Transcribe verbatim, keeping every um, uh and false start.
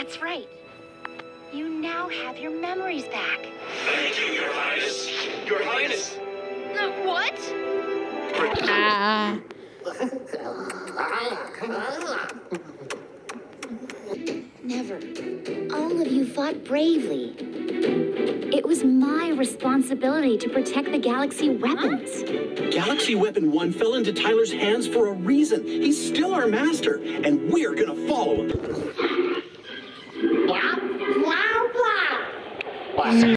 That's right. You now have your memories back. Thank you, Your Highness. Your Highness. Uh, what? Ah. Never. All of you fought bravely. It was my responsibility to protect the Galaxy weapons. Galaxy Weapon one fell into Tyler's hands for a reason. He's still our master, and we're gonna follow him. Wow, wow, wow.